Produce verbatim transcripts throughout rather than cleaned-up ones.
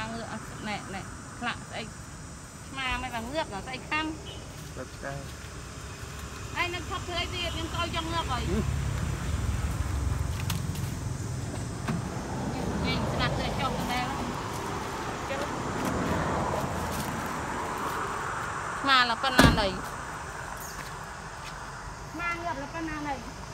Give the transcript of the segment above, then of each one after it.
ngựa này này lạ đây mà mày vào ngựa nó dậy khăm anh nó thấp thế gì nhưng coi trong ngựa rồi mình đặt để trồng cái này mà là con nào này mà ngựa là con nào này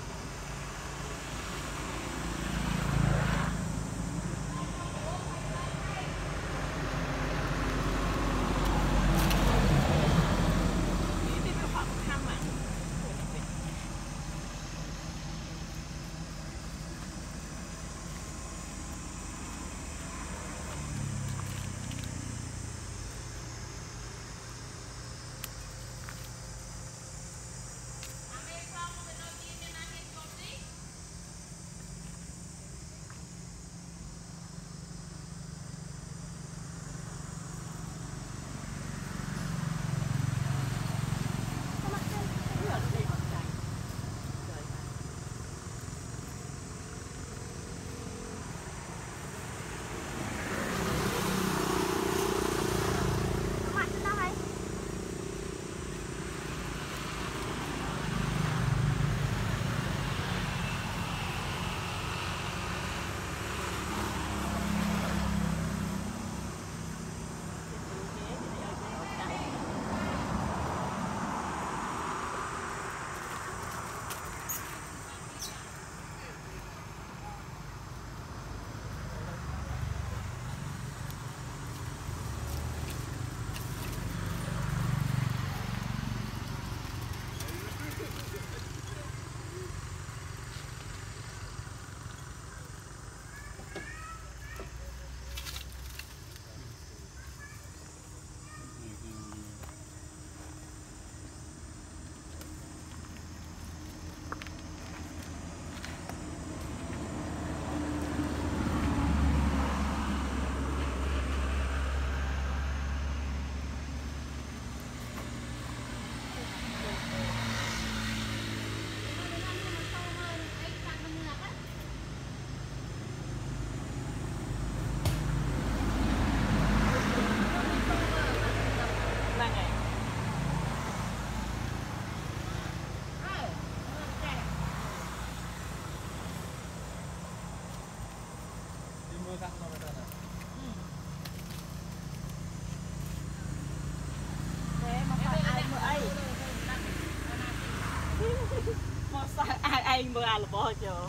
ai ai mưa à là bỏ chờ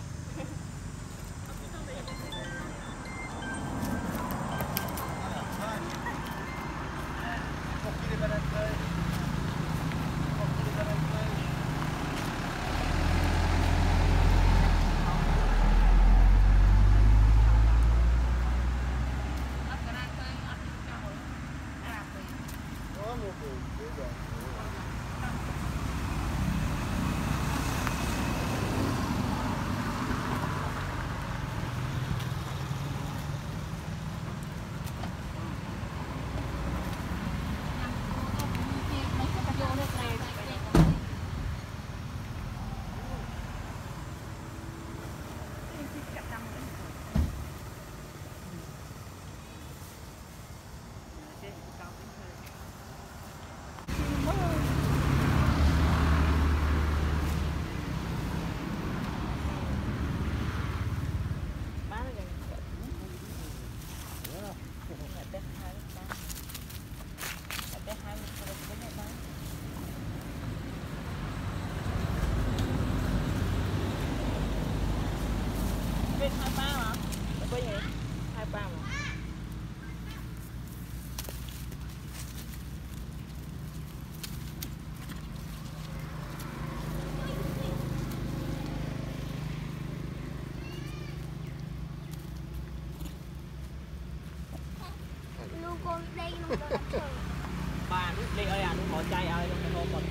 hai bao hả? Có gì? Hai bao hả? Luôn con đây luôn đó. Ba nước đi ơi à, nước mọi chai ơi, luôn cái hộp mình.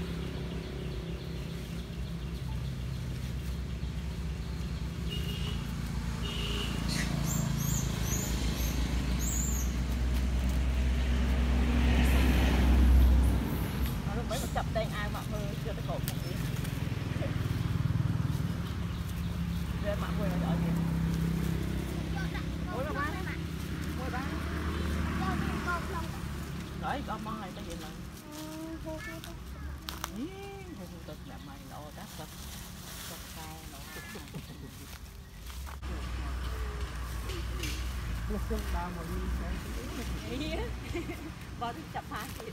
Chập tay ai mà mưa chưa tới cột một tí. Rồi mà quên ở gì? Ủa là ba. Ủa ba. Bỏ đi chập phá kịp.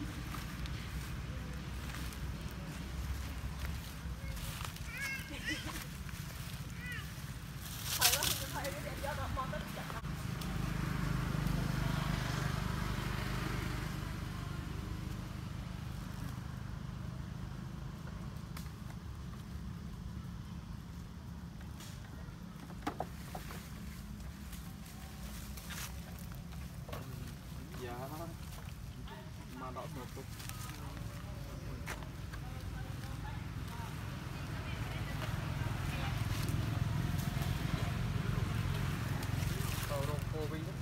Mà đọt một chút. Tàu rộng cô vinh đó.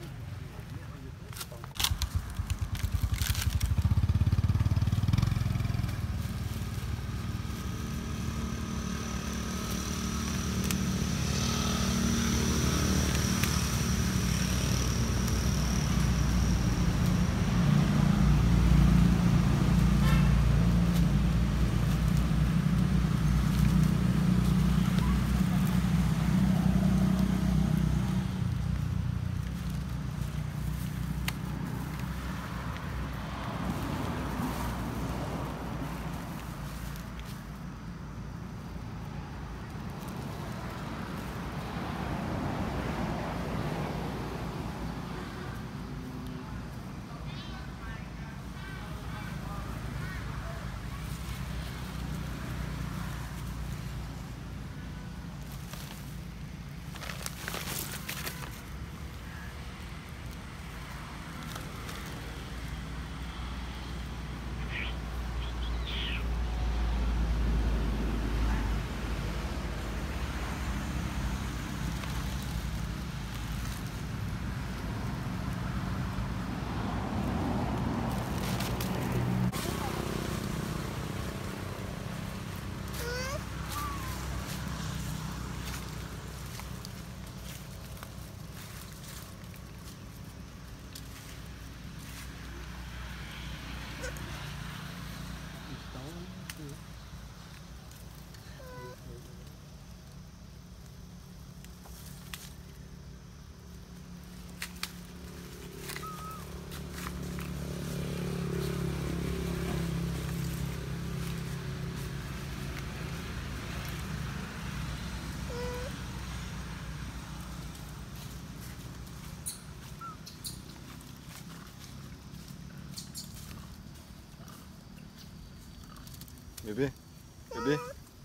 Bébé, bébé,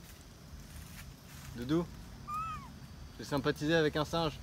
Doudou, j'ai sympathisé avec un singe.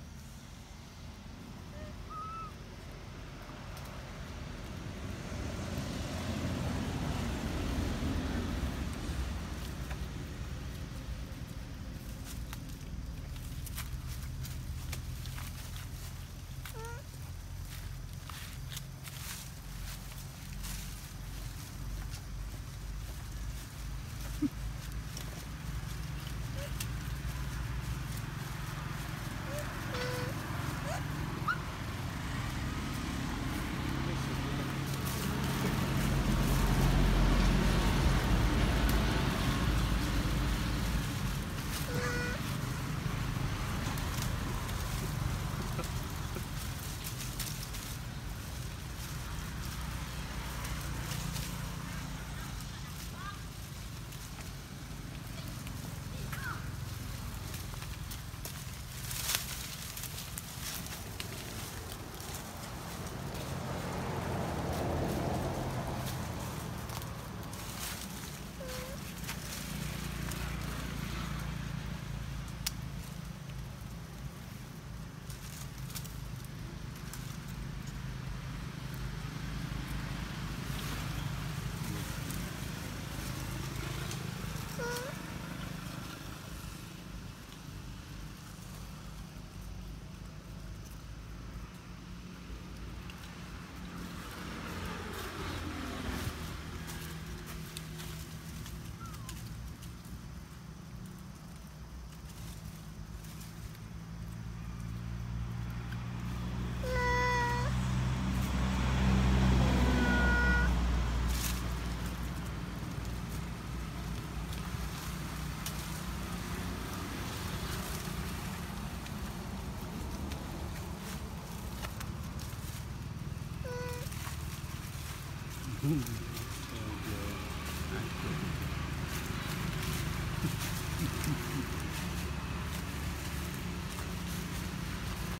Ừ.